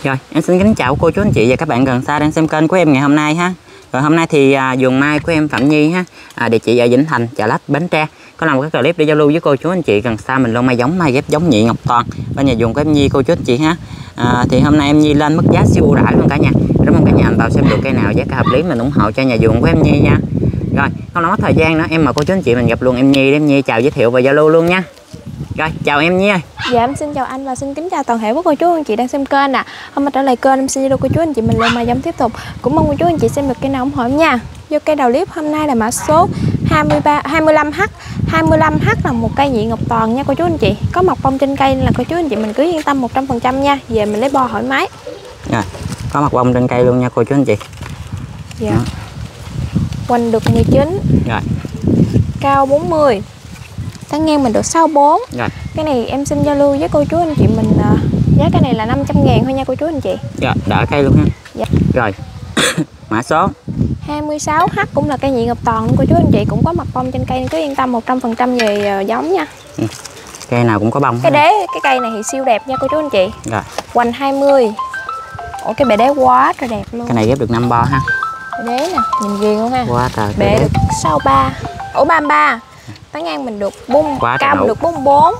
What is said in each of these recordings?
Rồi, em xin kính chào cô chú anh chị và các bạn gần xa đang xem kênh của em ngày hôm nay ha. Rồi hôm nay thì vườn mai của em Phạm Nhi ha, địa chỉ ở Vĩnh Thành, Chợ Lách, Bến Tre. Có làm một cái clip để giao lưu với cô chú anh chị gần xa mình lô mai giống mai ghép giống nhị Ngọc Toàn bên nhà vườn của em Nhi cô chú anh chị ha. Thì hôm nay em Nhi lên mức giá siêu ưu đãi luôn cả nhà. Rất mong cả nhà vào xem được cây nào giá cả hợp lý mình ủng hộ cho nhà vườn của em Nhi nha. Rồi, không nói thời gian nữa, em mời cô chú anh chị mình gặp luôn em Nhi để em Nhi chào giới thiệu và giao lưu luôn nha. Rồi, chào em Nhi ơi. Dạ em xin chào anh và xin kính chào toàn thể các cô chú anh chị đang xem kênh ạ. Hôm nay trở lại kênh em xin đưa cô chú anh chị mình lên mai giống tiếp tục. Cũng mong cô chú anh chị xem được cây nào ủng hộ em nha. Vô cây đầu clip hôm nay là mã số 25H. 25H là một cây nhị Ngọc Toàn nha cô chú anh chị. Có mọc bông trên cây nên là cô chú anh chị mình cứ yên tâm 100% nha. Về mình lấy bo thoải mái. Rồi, có mọc bông trên cây luôn nha cô chú anh chị. Dạ. Hoành được 19. Rồi. Cao 40. Tán ngang mình được 64. Rồi. Cái này em xin giao lưu với cô chú anh chị mình giá cái này là 500.000 thôi nha cô chú anh chị. Dạ, đỡ cây luôn ha. Dạ. Rồi. Mã số 26H cũng là cây nhị Ngọc Toàn luôn cô chú anh chị, cũng có mặt bông trên cây nên cứ yên tâm 100% về giống nha. Cây nào cũng có bông. Cái đế cái cây này thì siêu đẹp nha cô chú anh chị. Rồi. Hoành 20. Ủa cái bề đế quá trời đẹp luôn. Cái này ghép được 5 bo ha. Bề đế nè, nhìn ghiền luôn ha. Quá trời. Bề được 63. Ủa 33. Tán ngang mình được cao mình được 44.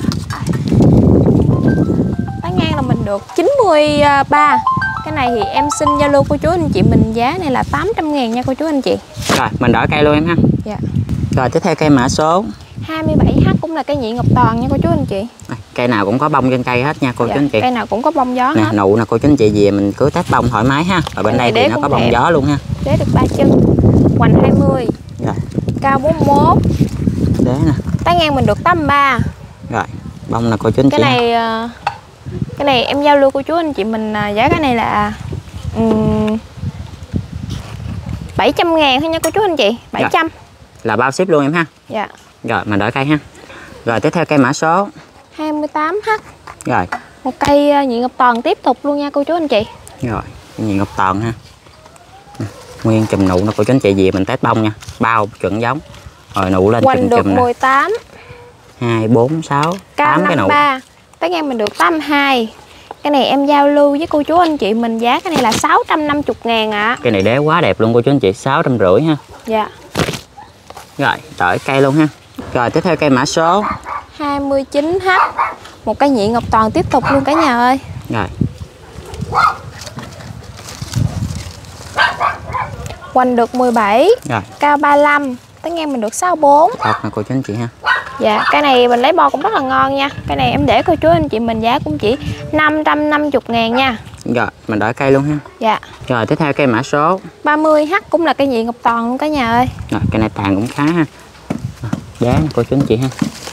Tán ngang là mình được 93. Cái này thì em xin giao lưu cô chú anh chị mình giá này là 800.000 nha cô chú anh chị. Rồi mình đỡ cây luôn em ha. Dạ. Rồi tiếp theo cây mã số 27H cũng là cây nhị Ngọc Toàn nha cô chú anh chị. Cây nào cũng có bông trên cây hết nha cô chú anh chị. Cây nào cũng có bông gió nè, hết. nụ nè cô chú anh chị, về mình cứ test bông thoải mái ha. Ở bên đây thì nó có bông gió luôn ha. Đế được 3 chân. Hoành 20. Rồi. Cao 41. Đế nè. Tán ngang mình được 83. Rồi bông nè cô chú anh chị. Cái này em giao lưu cô chú anh chị mình giá cái này là 700.000 thôi nha cô chú anh chị. 700. Rồi. Là bao ship luôn em ha. Dạ. Rồi mình đợi cây ha. Rồi tiếp theo cây mã số 28H. Rồi. Một cây nhị Ngọc Toàn tiếp tục luôn nha cô chú anh chị. Rồi nhị Ngọc Toàn ha. Nguyên chùm nụ nó cô chú anh chị, về mình test bông nha. Bao chuẩn giống. Rồi nụ lên Hoành được 18. 2, 4, 6, 8 cái nụ. 53. Tán ngang mình được 82. Cái này em giao lưu với cô chú anh chị mình giá cái này là 650.000 ạ. Cây này đế quá đẹp luôn cô chú anh chị, 650 ha. Dạ. Rồi đợi cây luôn ha. Rồi tiếp theo cây mã số 29H. Một cây nhị Ngọc Toàn tiếp tục luôn cả nhà ơi. Rồi. Hoành được 17. Rồi. Cao 35. Tán ngang mình được 64. Thật nè cô chú anh chị ha. Dạ, cái này mình lấy bo cũng rất là ngon nha. Cái này em để cô chú anh chị mình giá cũng chỉ 550.000 nha. Rồi, mình đợi cây luôn ha. Dạ. Rồi tiếp theo cây mã số 30H cũng là cây nhị Ngọc Toàn luôn cả nhà ơi. Rồi, cây này tàn cũng khá ha. Giá cô chú anh chị ha.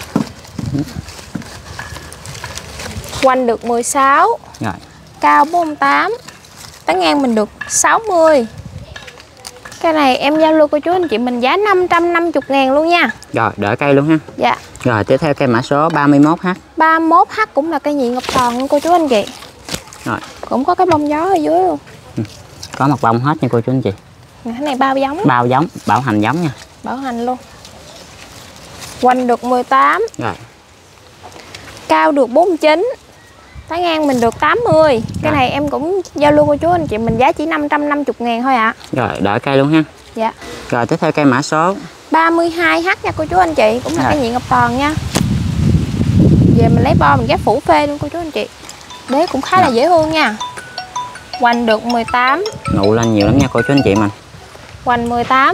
Hoành được 16. Rồi. Cao 48. Tán ngang mình được 60. Cái này em giao lưu cô chú anh chị mình giá 550.000 luôn nha. Rồi, đợi cây luôn ha. Dạ. Rồi, tiếp theo cây mã số 31H. 31H cũng là cây nhị Ngọc Toàn luôn cô chú anh chị. Rồi. Cũng có cái bông gió ở dưới luôn. Có mặt bông hết nha cô chú anh chị. Cái này bao giống. Bao giống, bảo hành giống nha. Bảo hành luôn. Hoành được 18. Rồi. Cao được 49. Tán ngang mình được 80. Cái này em cũng giao lưu cô chú anh chị mình giá chỉ 550.000 thôi ạ. Rồi, đợi cây luôn ha. Dạ. Rồi, tiếp theo cây mã số 32H nha cô chú anh chị. Cũng là cây nhị Ngọc Toàn nha. Về mình lấy bo mình ghép phủ phê luôn cô chú anh chị. Đế cũng khá là dễ thương nha. Hoành được 18. Nụ lên nhiều lắm nha cô chú anh chị mình. Hoành 18.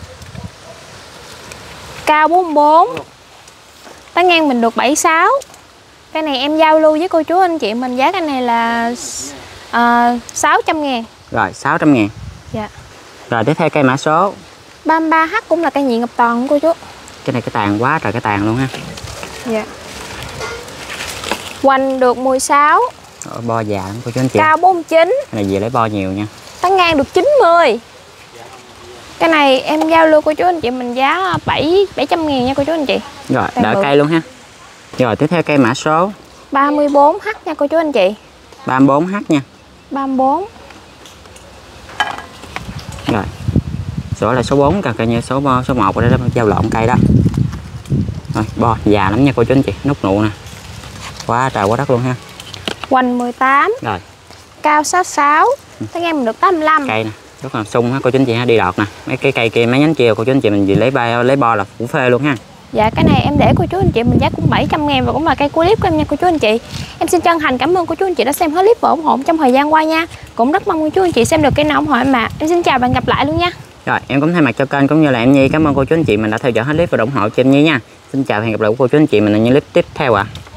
Cao 44. Tán ngang mình được 76. Cái này em giao lưu với cô chú anh chị mình giá cái này là 600.000. Rồi, 600.000. Dạ. Rồi tiếp theo cây mã số 33H cũng là cây nhị Ngọc Toàn luôn cô chú. Cái này cái tàn quá trời cái tàn luôn ha. Dạ. Hoành được 16. Bo già lắm cô chú anh chị. Cao 49. Cái này về lấy bo nhiều nha. Tán ngang được 90. Cái này em giao lưu cô chú anh chị mình giá 700.000 nha cô chú anh chị. Rồi, đợi cây luôn ha. Rồi tiếp theo cây mã số 34H nha cô chú anh chị. 34H nha. 34. Rồi. Số là số 4 cả như số 1 ở đây đó, giao lộn cây đó. Rồi, bo già lắm nha cô chú anh chị, nút nụ nè. Quá trời quá đất luôn ha. Hoành 18. Rồi. cao 66, tán em mình được 85. Cây nè rất là sung ha cô chú anh chị ha, đi đọt nè, mấy cái cây kia mấy nhánh kia cô chú anh chị mình gì lấy bo là phủ phê luôn ha. Dạ cái này em để cô chú anh chị mình giá cũng 700.000 và cũng là cây cuối clip của em nha cô chú anh chị. Em xin chân thành cảm ơn cô chú anh chị đã xem hết clip và ủng hộ trong thời gian qua nha. Cũng rất mong cô chú anh chị xem được cây nào ủng hộ em mà. Em xin chào và hẹn gặp lại luôn nha. Rồi em cũng thay mặt cho kênh cũng như là em Nhi cảm ơn cô chú anh chị mình đã theo dõi hết clip và ủng hộ cho em Nhi nha. Xin chào và hẹn gặp lại cô chú anh chị mình ở những clip tiếp theo ạ.